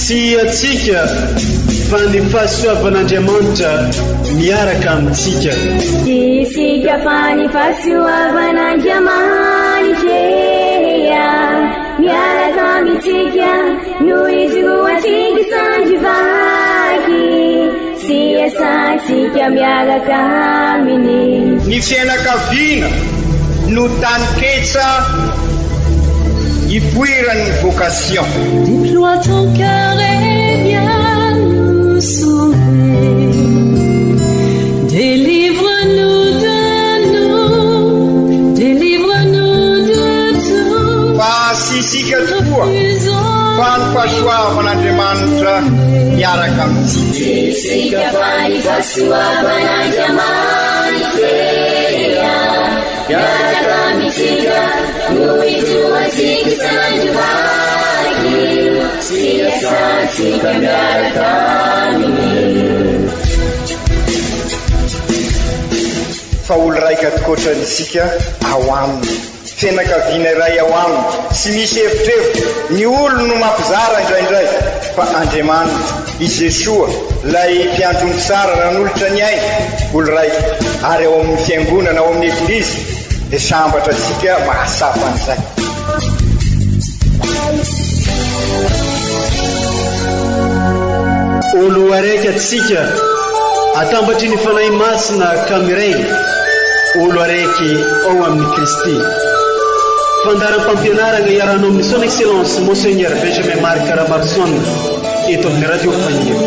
Sy atsika fa ny fahasoavan'Andriamanitra miaraka amintsika. Isika fa ny fahasoavan'Andriamanitra miaraka amintsika noho izy roa tsika sandrivaky sy asantsika miaraka aminy. Ny fianakaviana no taniketsa ipoiran'ny vocation. Déploie ton cœur et viens nous sauver. Délivre-nous de tout. Sisika tokoa fa ny fahasoavan'Andriamanitra miaraka amintsika. Sisika fa ny fahasoavan'Andriamanitra miaraka amintsika noho izy roa tsika sandrivaky sy asantsika miaraka aminy. Fa olo raika atikoatrantsika ao aminy, fianakaviana iray ao aminy, sy misy hevitrevitra ny olo no mampizara indraindray fa Andriamanitra i Jesoa lay mpiandrony tsara nanolotra ny aina olo raika ary ao amin'ny fiangonana ao amin'ny eglizy dia sambatra antsika mahasapa an'izay. Olo araiky atsika atambatry ny fanahy masina Kamiregny, olo araiky ao amin'ny Kristy. Fandaram-pampianarana iarahanao amin'ny son excellence Monseigneur Benjamin Marc Caramarson eto amin'ny radio Fahia.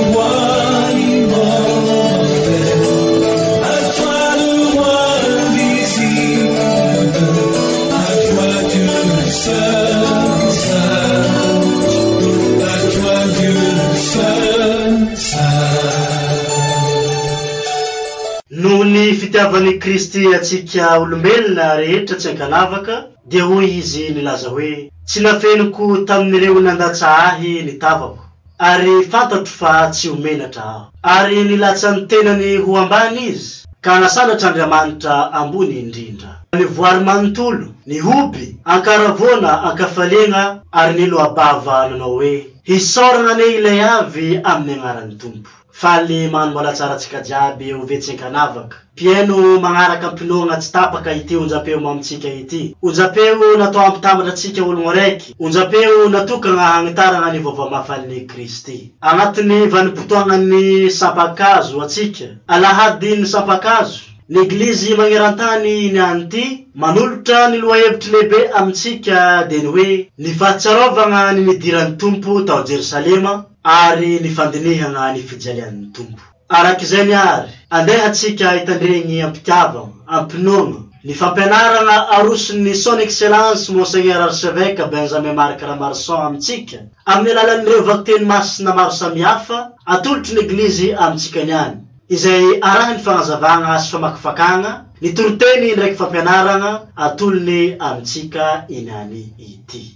Noho ny fitiavan'i Kristy atsika olombelona rehetra tsy ankanavaka, dia hoy izy nilaza hoe tsy nafeniko tamin'ireo nandatsa ahy ny tavako, ary fantatro fa tsy homenatra aho. Ary nilatsa ny tenany ho ambany izy, ka nasanatra Andriamanitra ambony indrindra. Ny voary manontolo, ny hoby, ankaravona, ankafaliana, ary ny lohabava nanao hoe hisaorana ne ilay avy amin'ny agnaran'ny Tompo. Faly manambola tsara tsika jiaby ho vetsenkanavaka. Pieno magnaraka ampinoana tsy tapaka ity onjapeo mamitsika ity. Onjapeo natao ampitambatra tsika ologno raiky. Onjapeo natokana hagnitarana ny vaovao mahafalin'i Kristy. Agnatiny vanim-potoagnan'ny sampakazo atsika, alahadin'ny sampakazo, l'Eglizy magnerantany ny anty manolotra ny loahevitry lehibe amintsika dia ny hoe ny fahatsarovana ny nidiran'ny Tompo tao Jerusalema ary ny fandinihana ny fijalian'ny Tompo. Arak'izay niary, andehatsika hitandregny ampitiavana, ampinoana, ny fampianarana aroson'ny son excellence Monseigneur Archevêque Benjamin Marc Caramarson amintsika amin'ny alalan'ireo vakiteny masina maro samihafa atolotry ny Eglizy amintsika niany, izay arahiny fagnazavana sy famakifakana ny toroteny ndraiky fampianarana atolony amintsika inany ity.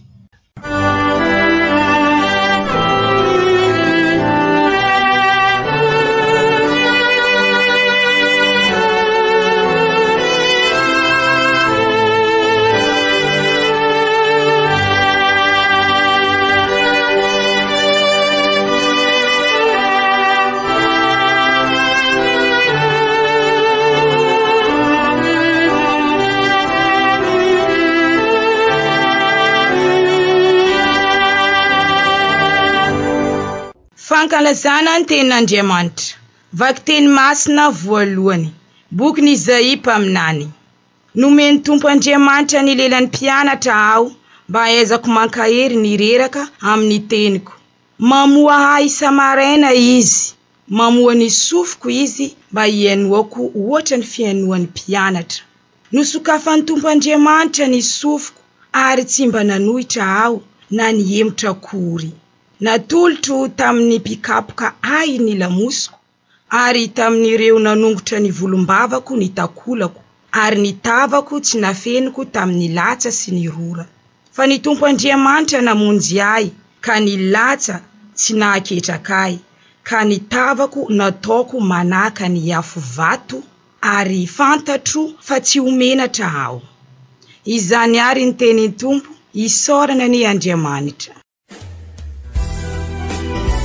Fankalazana ny tenin'Andriamanitra. Vakiteny masina voalohany. Boky Isaia mpaminany. Nomeny Tompo Andriamanitra ny lelan'ny mpianatra aho mba ahaizako mankahery ny reraka amin'ny teniko. Mamoa ahy isa-maraina izy. Mamoa ny sofiko izy mba hiainoako ohatra ny fiainoan'ny mpianatra. Nosokafan'ny Tompo Andriamanitra ny sofiko ary tsy mba nanohitra aho na niemotra akory. Natolotro tamin'ny mpikapoka ahy ny lamosiko, ary tamin'ireo nanongotra ny volombavako ny takolako, ary ny tavako tsy nafeniko tamin'ny latsa sy ny rora. Fa ny Tompo Andriamanitra namonjy ahy, ka ny latsa tsy nahaketraka ahy, ka ny tavako nataoko manaka ny afo vato, ary fantatro fa tsy homenatra aho. Izany ary ny tenin'ny Tompo, isaorana ny Andriamanitra.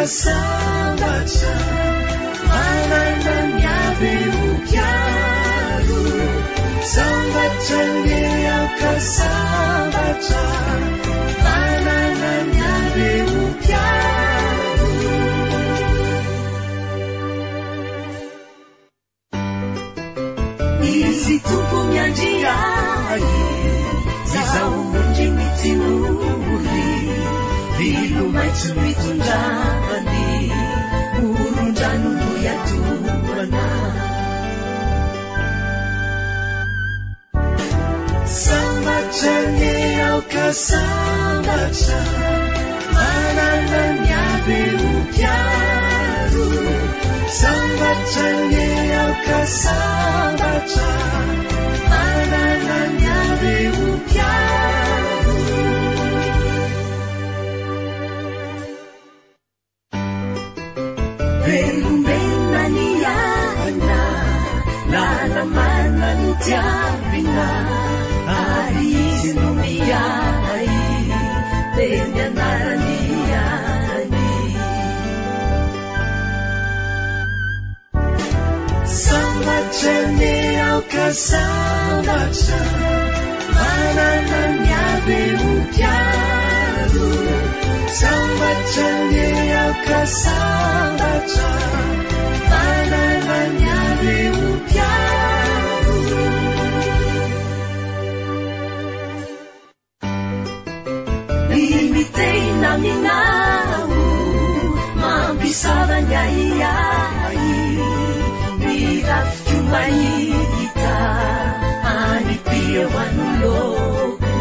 sambatra manana miaveo piaro sambatra ngeaka sambatra manana miaveo piaro izy tompo miandriay zao mundy mitsinori vilo maitso mitondrany orondranono yatorana sambatra ne aoka sambatra manana miaveo piaro sambatra ne aoka sambatra manana miaveo piaro velombelona niana lala mana no tiavina ary izy no miay teny anarany any sambatra ne aoka sambatra manana miaveo piaro sambatra ne aoka sambatra manana miaveo piaro limitena minao mambisavany aiai mirafiko mahita anipia hoanoloko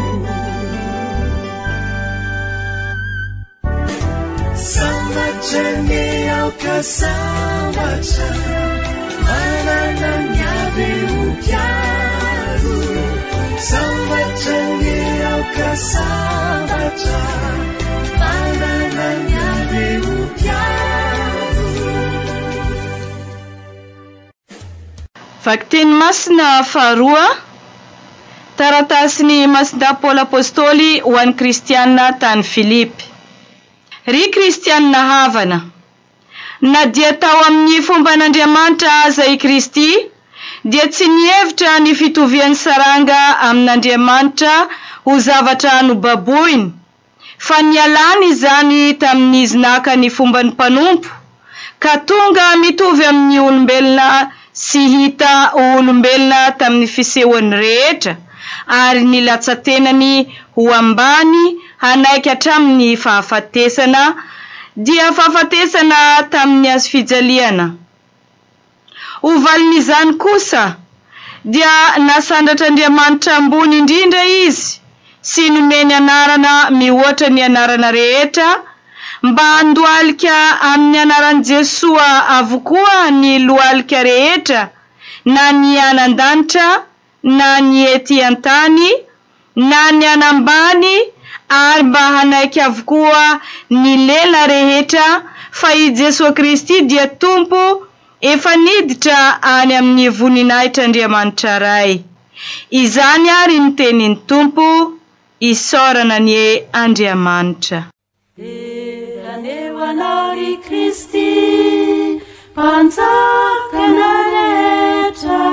sambatra ne aoka sambatra manana miaveo piaro sambatra ne aoka sambatra manana miaveo piaro Vakteny masina faharoa taratasiny masinda Paoly apôstôly ho an'ny kristianina tany Filipy. Ry kristianina havana, na dia tao amin'ny fomban'Andriamanitra zay Kristy dia tsy nihevitra ny fitovian'ny saranga amin'Andriamanitra ho zavatra nobaboiny, fa nialany izany tamin'izy naka ny fomban'ny mpanompo ka tonga mitovy amin'ny olombelona sy hita olombelona tamin'ny fisehoany rehetra ary nilatsa-tenany ho ambany hanaiky hatramin'ny fahafatesana dia fahafatesana tamin'ny azo fijaliana. Ho valin'izany kosa dia nasandratr'Andriamanitra ambony indrindra izy sy nomeny anarana mihoatra ny anarana rehetra mba handoalika amin'ny anaran'i Jesoa avokoa ny lohalika rehetra na ny anan-danitra na ny ety an-tany na ny anambany ary mba hanaiky avokoa ny lela rehetra fa i Jesoa Kristy dia tompo efa niditra any amin'ny voninahitran'Andriamanitra ray. Izany ary ny tenin'ny tompo isaorana ny Andriamanitra. Anao Kristi pantsakana rehetra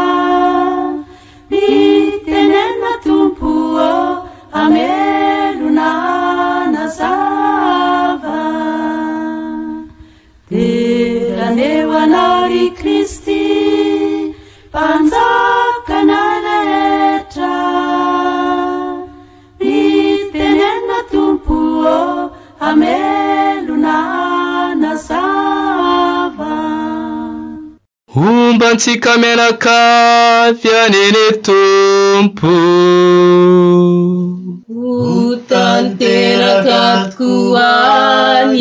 mitenena tompo amelona nazava teraneo anao Kristi pantsakana rehetra mitenena tompo amelona nazava ombantsika mianakavy anene tompo utanteraka tokoany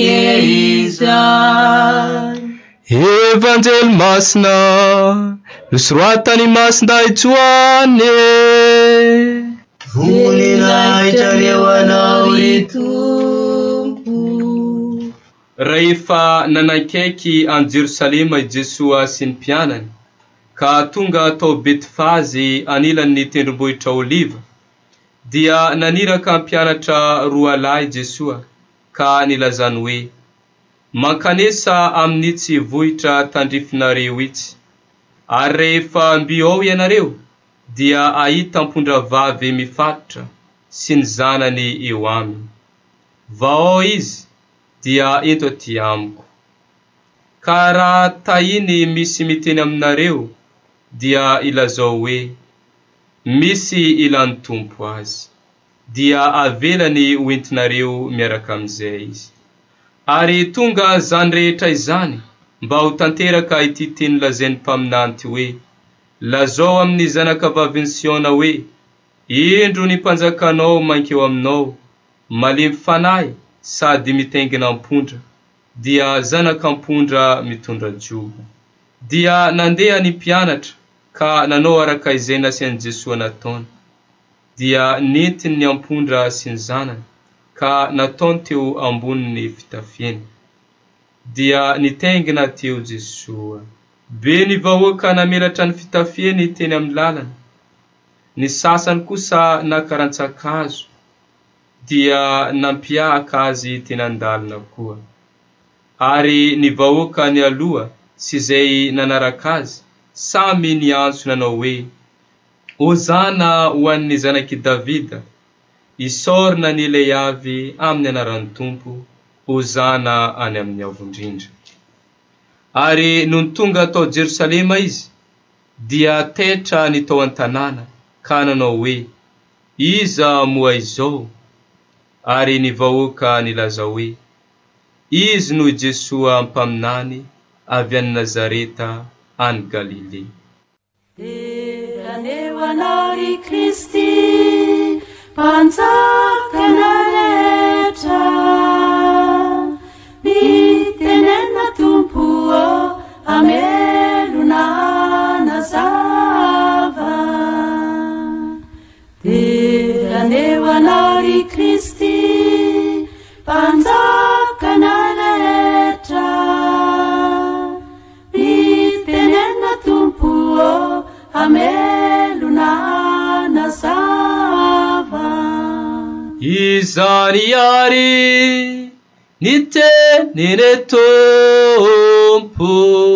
izany evanjely masina nosoratany masinday tsoane voninahitraneo anao ry tompo. Rehefa nanaikaiky any Jerosalema i Jesoa sy ny mpianany ka tonga tao Betfazy anilan'ny tendrombohitra Oliva dia naniraka mpianatra roa lahy Jesoa ka nilazany hoe mankanesa amin'ny tsy vohitra tandrifinareo itsy. Ary rehefa mbio ao ianareo dia ahita mpondra vavy mifatotra sy ny zanany eo aminy. Vao izy dia eto aty amiko. Ka raha tahiny misy miteny aminareo dia ilazao hoe misy ilan'ny tompo azy, dia avelany hoentinareo miaraka amin'izay izy. Ary tonga zany rehetra izany mba ho tanteraka ity teny lazain'ny mpaminanty hoe lazao amin'ny zanakavaviny Siona hoe indro ny mpanjakanao mankeo aminao, malemy fanahy sady mitaingina ampondra, dia zanakampondra mitondra jobo. Dia nandeha ny mpianatra ka nanao araka izay nasian'i Jesosy nataony. Dia nentiny ny ampondra sy ny zanany ka nataony teo ambonin'ny fitafiany. Dia nitaingina teo Jesosy. Be ny vahoaka namelatra ny fitafiany teny amin'ny lalana. Ny sasany kosa nakarantsakazo dia nampiahaka azy teny an-dalana koa. Ary ny vahoaka ny aloha sy izay nanaraka azy samy niantso nanao hoe Hozana ho an'ny zanak'i Davida, isorina ny ilay avy amin'ny anaran'ny Tompo, Hozana any amin'ny avondrindra. Ary non tonga tao Jerusalema izy, dia tetra ny tao an-tanàna ka nanao hoe iza moa izao? Ary ny vahoaka nilaza hoe izy no Jesosy ampaminany avy any Nazareta any Galilea. Aneo anao ry Kristy, mpanjakana rehetra, mitenena Tompo amelona nazava. Aneo anao ry Kristy, mpanjakana rehetra, mitenena Tompo amelona nazava. Izany ary ny teniny Tompo,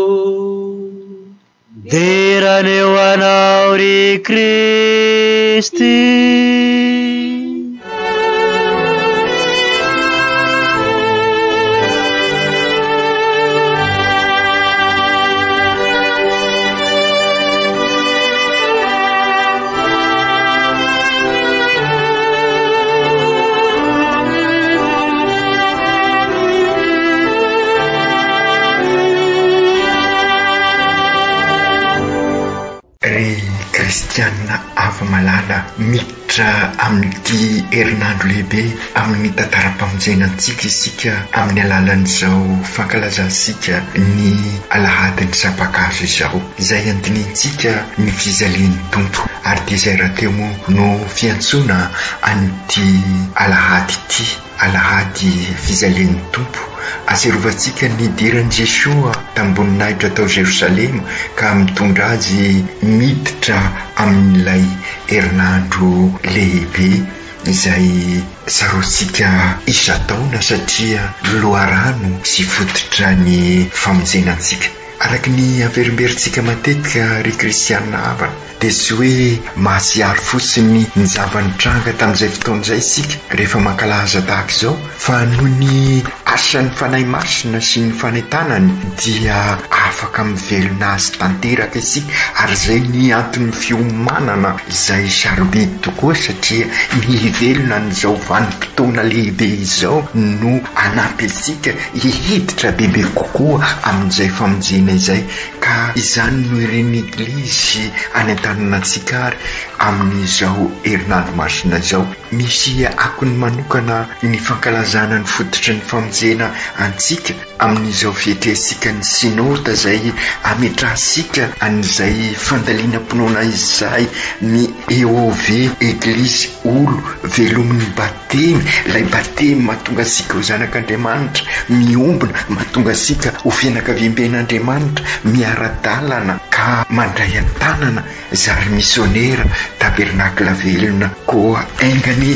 deraneo anao ry Kristy. Kristianina ava malala miditra amin'ity herinandro lehibe amin'ny tantara-pamonjenantsika isika amin'ny alalan'izao fankalazantsika ny alahadin'ny sabakazo izao, izay andinintsika ny fizalian'ny Tompo. Ary dia izay raha teo moa no fiantsoana an'ity alahady ity, alahady fizalian'ny Tompo. Aserovantsika ny diran'i Jesosy tamboninahitra tao Jerosalema ka mitondra azy miditra amin'ilay herinandro lehibe izay sarotsika isa-taona satria loharano sy fototra ny famonjenantsika. Araky ny averimberitsika matetika ry kristianina havana dia tsy hoe mahasiary fotsiny ny zavanitranga tamin'izay fotoan'izay isika rehefa mankalaza tahaka izao, fa noho ny asan'ny fanahy masina sy ny fanentanany dia afaka mivelona azy tanteraka isika. Ary izay ny antony fiomanana izay sarobidy tokoa satria ny hivelona n'izao vanim-potoana lehibe izao no anampy antsika hihiditra bebe kokoa amin'izay famonjena izay. Ka izany no ireny eglizy any an-tanànantsika ary amin'izao herinandro masina izao. Misy akony manokana ny fankalazana ny fototry ny famonjena antsika amin'izao fietresika ny sinota izay ametrahasika an'izay fandaliana-pinoana izay ny EOV eglizy olo velomin'ny batemy, ilay batemy mahatonga asika ho zanak'Andriamanitra, miombona mahatonga asika ho fianakaviam-ben'Andriamanitra, miara-dalana ka ka mandray an-tanana zary missionnaire tabernakla velona koa aingany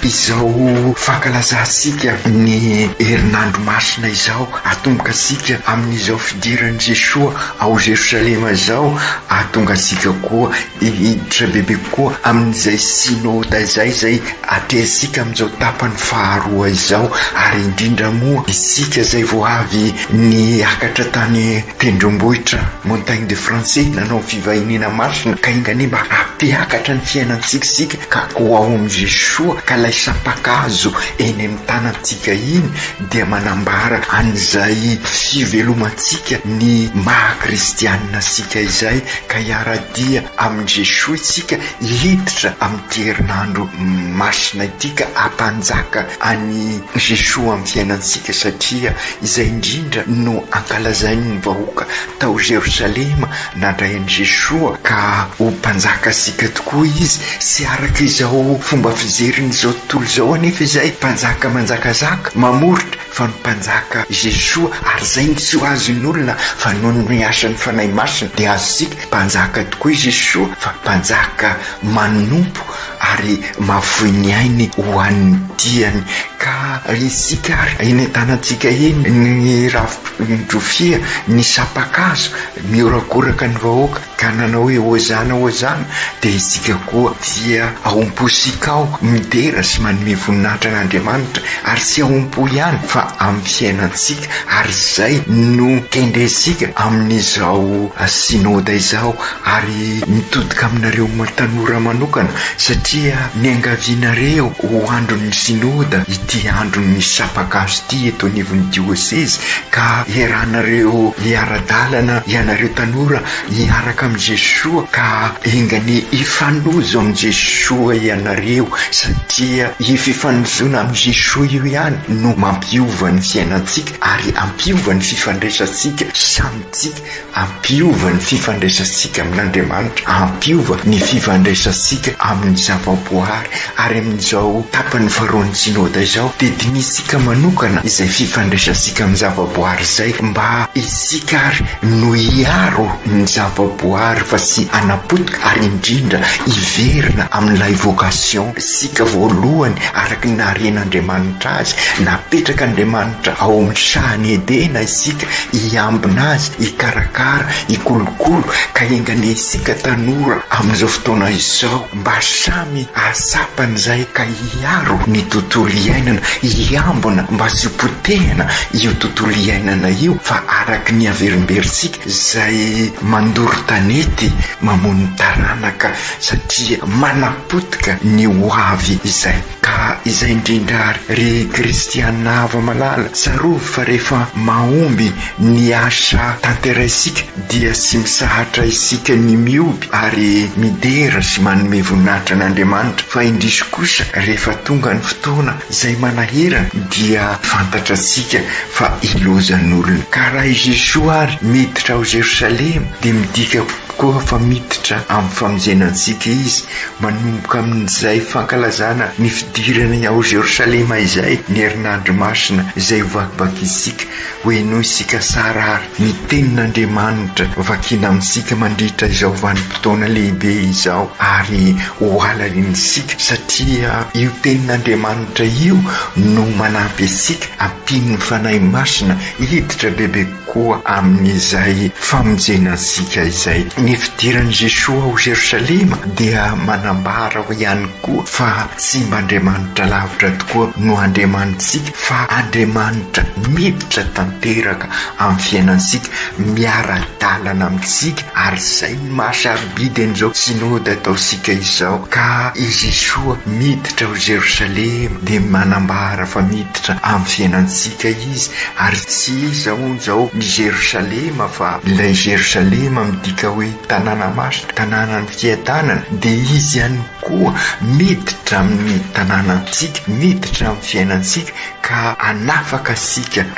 izao fankalazasika ny herinandro masina izao atomboka asika amin'izao fidiran'i Jesoa ao Jerosalema zao atonga asika koa hiditra bebe koa amin'izay synode zay atresika amin'izao tapany faharoa izao ary indrindra moa isika zay vo avy ny akatra tany tendrombohitra Montagne de Français nanao fivahinina masina ka ingany mba apiakatra ny fiainantsika ka ho ao am Jesoa ka lay sapakazo eny amin'ny tanantsika iny dia manambara an'izay fivelomantsika ny maha-kristianina sika izay ka iaradia amin' Jesoa isika hiditra amin'ity herinandro masina itika ampanjaka any Jesoa amin'ny fiainantsika satria izay indrindra no ankalazainy ny vahoaka tao Jerosalema nandray an'i Jesoa ka ho mpanjaka sika tokoa izy sy araka izao fomba fizerin'izao tontolo izao anefa izay mpanjaka manjakazaka mamoritra fa ny mpanjaka Jesoa ary zay ny tsy ho azon'olona fa noho ny asan'ny fanahy masina dia azosika mpanjaka tokoa i Jesoa fa mpanjaka manompo ary mavoy ny ainy ho an'ny diany ka isika ary eny an-tanantsika eny ny ravin-drofia ny sapakazo miorakoraka ny vahoaka ka nanao hoe hozana dia isika koa dia aomposika ao midera sy manome voninahitra an'Andriamanitra ary sy aompo ihany fa amin'ny fiainantsika ary zay no kendresika amin'izao synode izao ary mitodika aminareo tanora manokana satria ny angavianareo ho andron'ny synode ity andron'ny sapakazo ity eto anivon'ny diocese ka iarahanareo hiara-dalana ianareo tanora hiaraka amin'i Jesoa ka engany ifanozo amin'i Jesoa ianareo satria ififanozoana amin'i Jesoa io ihany no mampiova ny fiainantsika ary ampiova ny fifandraisantsika samitsika ampiova ny fifandraisantsika amin'Andriamanitra ampiova ny fifandraisantsika amin'ny zavaboary ary amin'izao tapany faharoan'ny synode izao dia dinisika manokana izay fifandraisantsika amin'ny zavaboary zay mba isika ary no hiaro ny zavaboary fa sy anapotika ary indrindra iverina amin'ilay vocation sika voalohany araky ny naharen'Andriamanitra azy napetraka Andriamanitra ao amin'ny sahany edena isika hiambina azy hikarakara hikolokolo ka engany isika tanora amin'izao fotoana izao mba samy asapan'izay ka hiaro ny tontolo iainana hiambina mba sy potehana io tontolo iainana io fa araky ny averimberitsika zay mandoro tanety mamono taranaka satria manapotika ny hoavy izay ka izay indrindra ry kristianina hava malala tsarovy fa rehefa mahomby ny asa tanteraisika dia sy misahatra isika ny mioby ary midera sy manome voninahitra an'Andriamanitra fa indrisy kosa rehefa tonga ny fotoana izay manahirana dia fantatra sika fa ilozan'olona ka raha i Jesoa ary miditra ao Jerosalema dia midika koa fa miditra amin'ny famonjenantsika izy manomboka amin'izay fankalazana ny fidirana ao Jerosalema izay ny herinandro masina izay hovakivaky isika hoe noho isika sara ary ny tenin'Andriamanitra vakiana amintsika mandritra izao vanim-potoana lehibe izao ary hoalan'ny isika satria io tenin'Andriamanitra io no manampy isika ampiny ny fanahy masina hiditra bebe koa amin'izay famonjenantsika izay ny fidiran'i Jesoa ao Jerosalema dia manambara ho ihany koa fa tsy mba Andriamanitra lavitra tokoa no Andriamanitsika fa Andriamanitra miditra tanteraka amin'ny fiainantsika miara-dalana amintsika ary zay ny mahasarobidy an'izao synode ataosika izao ka i Jesoa miditra ao Jerosalema dia manambara fa miditra amin'ny fiainantsika izy ary tsy iza zao ny Jerosalema fa ilay Jerosalema midika hoe tanàna masina tanàna ny fiadanana dia izy ihany koa miditra amin'ny tanànantsika miditra amin'ny fiainantsika ka anafaka sika amin'ny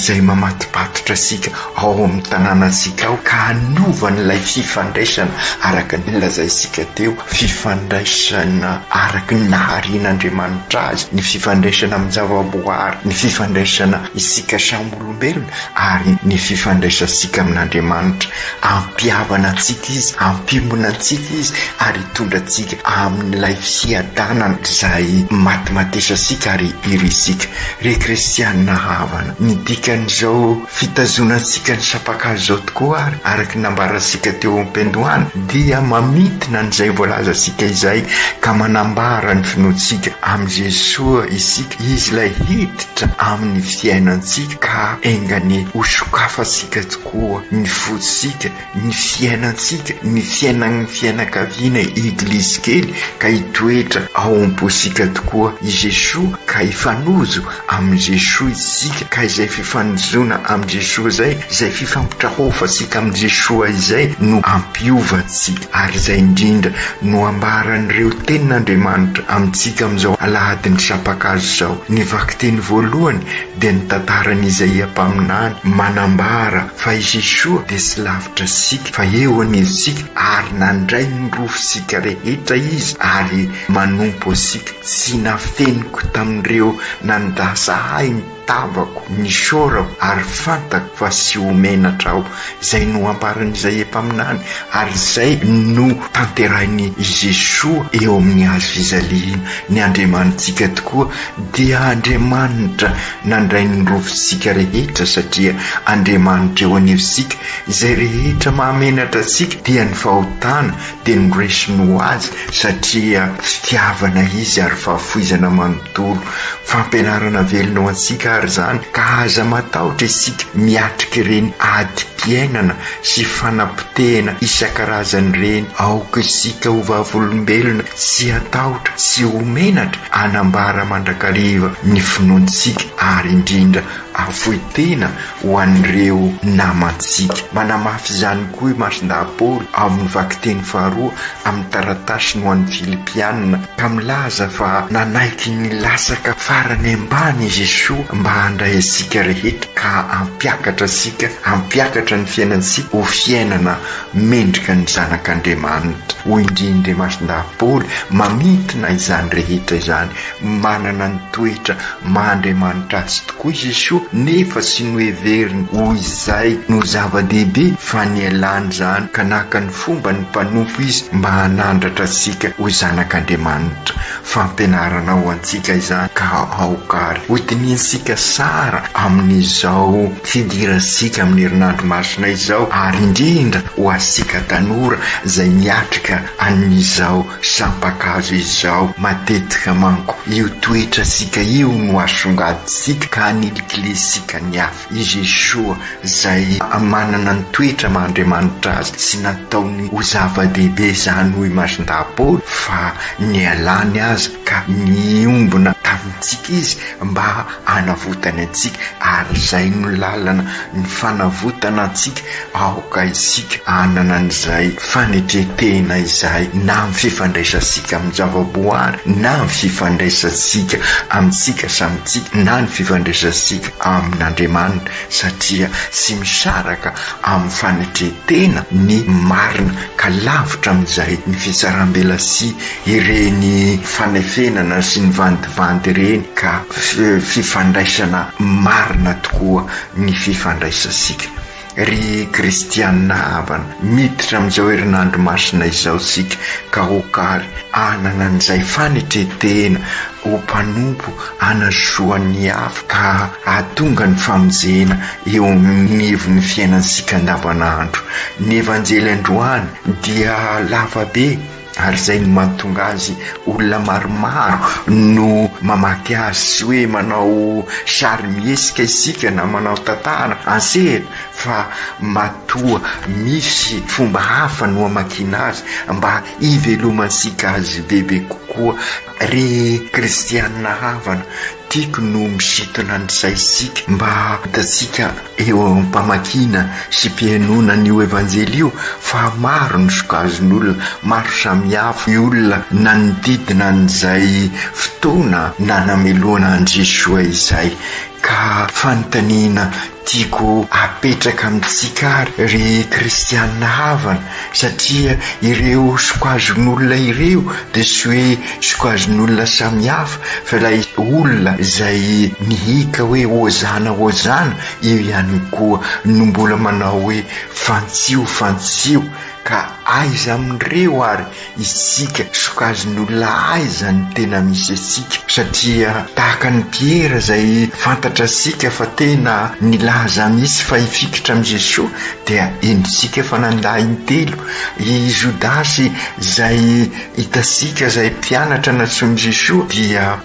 izay mamatipatitra asika ao amin'ny tanànasika ao ka hanova n'ilay fifandraisana araka ny lazaisika teo, fifandraisana araka ny naharian'Andriamanitra azy, ny fifandraisana amin'ny zavaboary, ny fifandraisana isika samy olombelona ary ny fifandraisasika amin'Andriamanitra. Ampiavana antsika izy, ampimbona antsika izy ary hitondra antsika amin'ilay fiadanana izay matimatesasika ary irisika. Re kristianina havana, ny dikan'izao fitazonantsika ny sapakazo zao tokoa ary araka nambarasika teo am-pendohany dia mamitina n'izay voalazasika izay ka manambara ny finoantsika amin'ny Jesosy isika, izy ilay hiditra amin'ny fiainantsika ka engany hosokafatsika tokoa ny fotsika, ny fiainantsika, ny fiainan'ny fianakaviana eglizy kely ka hitoetra ao am-posika tokoa i Jesosy ka hifanozo amin'ny Jesosy isika ka izay fifanozona amin'ny Jesosy izay, izay fifampitrahofatsika amin'ny Jesosy izay no ampiovantsika ary izay indrindra no ambaran'ireo tenin'Andriamanitra amintsika amin'izao alahadin'ny sapakazo izao. Ny vakiteny voalohany dia ny tantaran'i Isaia mpaminany manambara fa i Jesosy dia tsy lavitra sika fa eo anivontsika ary nandray ny rofosika rehetra izy ary manompo asika. Tsy nafeniko tamin'ireo nandasa ahy ny tavako, ny sorako ary fantako fa sy homenatra aho. Izay no ambaran'i Isaia mpaminany ary izay no tanterainy Jesosy eo amin'ny hazo fizaliana. Ny Andriamanitsika tokoa dia Andriamanitra nandray ny rofosika rehetra satria Andriamanitra eo anivontsika. Izay rehetra mahamenatra antsika dia ny fahotana dia ny resony ho azy satria fitiavana izy ary fahafoizana manontolo. Fampianarana velona ho antsika ary zany ka aza matahotra isika miatrika ireny adi-piainana sy fanapotehana isan-karazany ireny. Aoka isika ho vavolombelona sy atahotra sy homenatra anambara mandrakariva ny finoantsika ary indrindra avoitena ho an'ireo namantsika. Manamafy izany koa i Masindahy-Paoly amin'ny vakiteny faharoa amin'ny taratasiny ho an'ny Filipianina ka milaza fa nanaiky ny lasaka farany ambany Jesosy mba handray asika rehetra ka ampiakatra asika, ampiakatra ny fiainantsika ho fiainana mendrika ny zanak'Andriamanitra. Ho indrindra i Masindahy-Paoly mamitina izany rehetra izany, manana ny toetra maha-Andriamanitra azy tokoa i Jesosy nefa sy noheveriny ho izay no zava-dehibe fa nialany zany ka naka ny fomba ny mpanompo izy mba hanandratra asika ho zanak'Andriamanitra. Fampianarana ho antsika izany ka aokary hotinitsika sara amin'izao fidirasika amin'ny herinandro masina izao ary indrindra ho asika tanora izay miatrika an'izao sampakazo izao. Matetika manko io toetra asika io no asongaditsika ka anilikilesika ny hafa. I Jesosy izay manana ny toetra maha-Andriamanitra azy sy nataony ho zava-dehibe izany ho i Masindahy-Paoly fa nialany azy ka niombona tamintsika izy mba hanavotany antsika ary izay no lalana ny fanavotana antsika aoka isika hanana an'izay fanetretena izay na amin'ny fifandraisasika amin'ny zavaboary na amin'ny fifandraisasika amintsika samitsika na ny fifandraisasika amin'Andriamanitra satria sy misaraka amin'ny fanetretena ny marina ka lavitra amin'izay ny fitsaram-belasi ireny fanefenana sy ny vandivandy ireny ka fifandraisana marina tokoa ny fifandraisasika. Ry kristianina havana, miditra amin'izao herinandro masina izao sika ka hokary anana an'izay fanetretena ho mpanompo anazoan'ny hafa ka ahatonga ny famonjena eo amin'nivon'ny fiainansika andavanandro. Ny evanjely androany dia lava be ary izay no mahatonga azy olona maromaro no mamaky azy sy hoe manao sary miesika isika na manao tantara ansehatra fa matoa misy fomba hafa no amakina azy mba ivelomansika azy bebe kokoa. Ry kristianina havana, tiako no misintona an'izay isika mba hitatsika eo ampamakina sy mpianona n'io evanjely io fa maro ny sokazon'olona, maro samihafa ny olona nanodidina an'izay fotoana na nameloana an' Jesosy izay ka fanontaniana tiako apetraka amitsika ry kristianina havana satria ireo sokoazon'olona ireo de sy hoe sokoazon'olona samihafa fa ilay olona izay nihika hoe ozana io ihany koa no mbola manao hoe fantsio ka aiza amin'ireo ary isika sokazon'olona aiza ny tena misy asika satria tahaka ny Piera izay fantatra asika fa tena nilaza misy fa hifikitra amin'i Jesosy dia endritsika fa nandahiny telo i Jodasy izay hitasika izay mpianatra natsoin'i Jesosy dia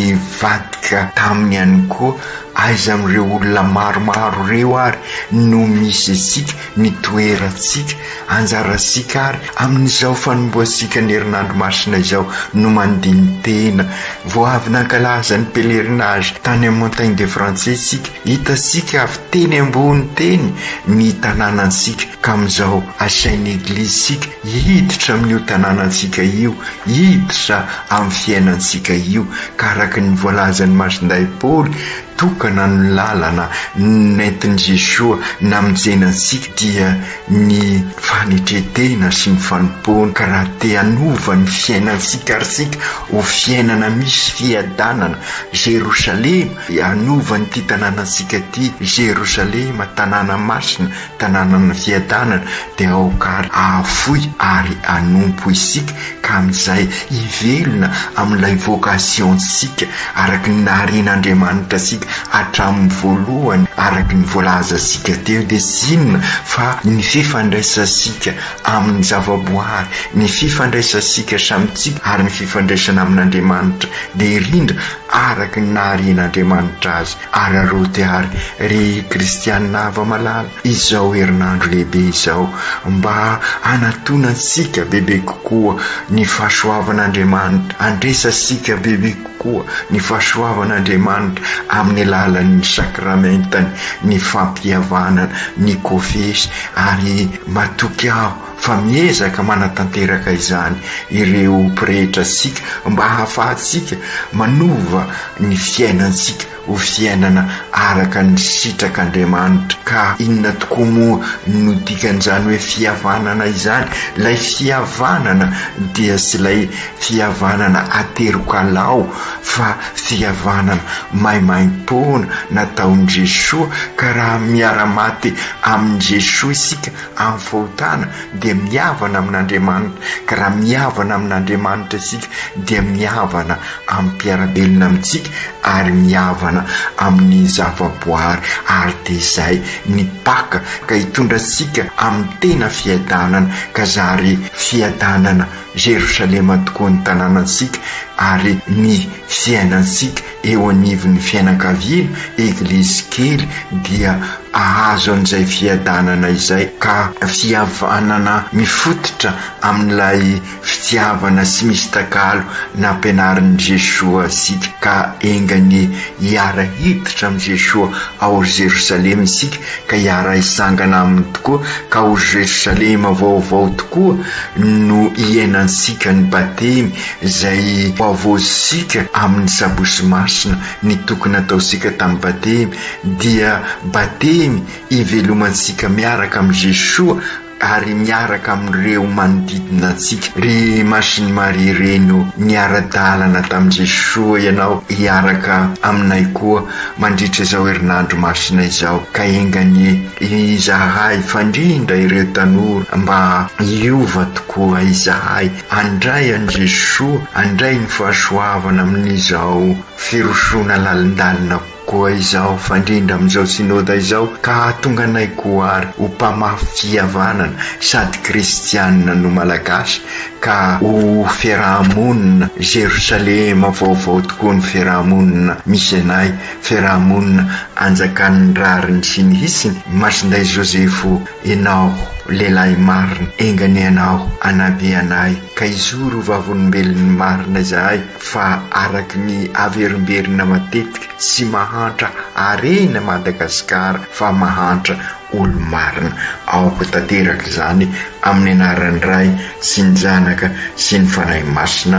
nivadika taminy ihany koa aiza amin'ireo olona maromaro ireo ary no misy asika nitoerantsika anjarasika ary amin'izao fanomboasika ny herinandro masina izao no mandiny tena vao avy nankalaza ny pèlerinage tany amin'ny Montagne de Français sika hitasika avy teny ambony teny ny tanànansika ka amin'izao asain'ny eglizy sika hiditra amin'io tanànansika io hiditra amin'ny fiainansika io ka araka ny voalazan'ny masinday Paoly tokana ny lalana nentin'i Jesosy namonjenansika dia ny fanetretena sy ny fanompona ka raha te hanova ny fiainansika arsika ho fiainana misy fiadanana Jerosalema hanova ny ty tanànansika ty Jerosalema tanàna masina tanànana fiadanana dia aokary ahafoy ary hanompo isika ka amin'izay hivelona amin'ilay vocationtsika araky ny naharian'Andriamanitra sika hatramin'ny voalohany araky ny voalaza sika teo dia sinona fa ny fifandraisasika amin'ny zavaboary ny fifandraisasika samitsika ary ny fifandraisana amin'Andriamanitra dia irindra araky ny naharian'Andriamanitra azy ary aroty ary ry kristianina hava malala izao herinandro lehibe izao mba anatonantsika bebe kokoa ny fahasoavan'Andriamanitra andresasika bebe kokoa ny fahasoavan'Andriamanitra amin'ny alalan'ny sakramentany ny fampihavanana ny kofesy ary matoky aho fa miezaka manatanteraka izany ireo mpirehetra sika mba hahafahatsika manova ny fiainansika ho fiainana araka ny sitrak'Andriamanitra ka inona tokoa moa no dikan'izany hoe fihavanana izany lay fihavanana dia sy lay fihavanana aterokalao fa fihavanana maimaim-pona nataon'i Jesosy ka raha miara-maty amin'i Jesosy isika amin'ny fahotana dia mihavana amin'Andriamanitra ka raha mihavana amin'Andriamanitra isika dia mihavana amin'ny mpiarabelona amintsika ary mihavana amin'ny zavaboary ary dia izay ny paka ka hitondrasika amin'ny tena fiadanana ka zary fiadanana Jerosalema tokoa ny tanànansika ary ny fiainansika eo anivon'ny fianakaviana eglizy kely dia ahazo an'izay fiadanana izay ka fihavanana mifototra amin'ilay fitiavana sy misy takalo nampianarin'i Jesosy asika ka engany hiara hiditra amin'i Jesosy ao Jerosalema isika ka hiara hisangana aminy tokoa ka ao Jerosalema vaovao tokoa no hiainansika ny batemy izay avoazisika amin'ny sabosy masina ny tokony ataosika tamin'ny batemy dia batemy ivelomansika miaraka amin'ny Jesosy ary miaraka amin'ireo manodidina antsika ry masiny Maria reno niara-dalana tamin'i Jesosy ianao hiaraka aminay koa mandritra izao herinandro masina izao ka engany izahay fandrindra ireo tanora mba hiova tokoa izahay andray an'i Jesosy andray ny fahasoavana amin'izao firosona lalindalina koa izao fandrindra amin'izao sinoda izao ka tonga anay koa ary ho mpamafy fihavanana sady kristianina no malagasy ka ho fiarahamonina Jerosalema vaovao tokoa ny fiarahamonina misy anay fiarahamonina anjakan'ny rariny sy ny hisiny masinday Josefo ianao lehilahy marina engany ianao anabe anay ka izoro vavolombelon'ny marina izahay fa araky ny averimberina matetika sy mahantra arena Madagasikara fa mahantra olo marina aoko tanteraka izany amin'ny anaran'ny Ray sy ny Zanaka sy ny Fanahy Masina.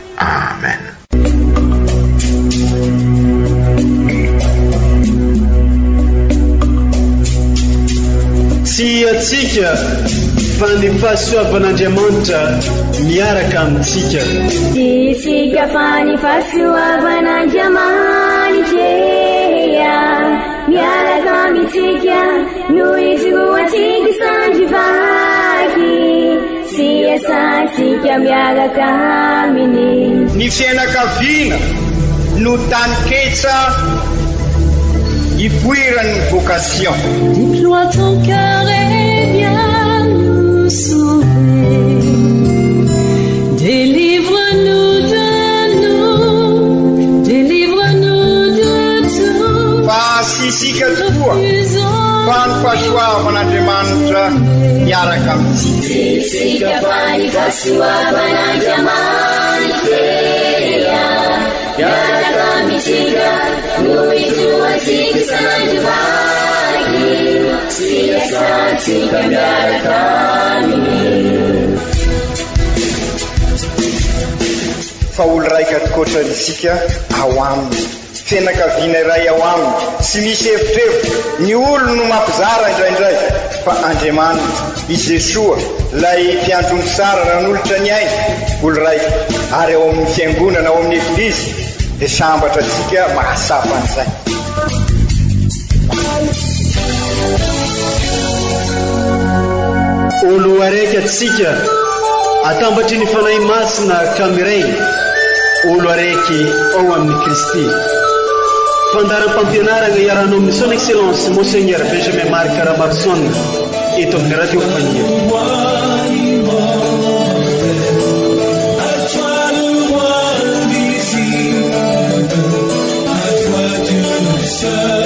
Amen. tsy atsika fa ny fahasoavan'Andriamanitra miaraka amintsika. Isika fa ny fahasoavan'Andriamanitra miaraka amintsika noho izy roatsika sandrivaky sy asantsika miaraka aminy. Ny fianakaviana no taniketsa ipoiran'ny vocation. Déploie ton cœur et viens nous sauver. Délivre-nous de tout. Fa sisika tokoa fa ny fahasoavan'Andriamanitra miaraka amintsika. Sisika fa ny fahasoavan'Andriamanitra miaraka amintsika noho izy roatsika sandrivaky sy asantsika miaraka aminy. Fa olo raika atikoatrantsika ao aminy, fianakaviana iray ao aminy, tsy misy efitrevitra. Ny olo no mampizara indraindray, fa Andriamanitra i Jesoa lay mpiandrony tsara nanolotra ny ainy, olo raika ary ao amin'ny fiangonana ao amin'ny eglizy dia sambatra antsika mahasapa an'izay. Olo araiky atsika atambatry ny fanahy masina kamiray, olo araiky ao amin'ny Kristy. Fandaram-pampianarana iaranao amin'ny son excellence Monseigneur Benjamin Marc Caramarson eto amin'ny radio Fania. Sun.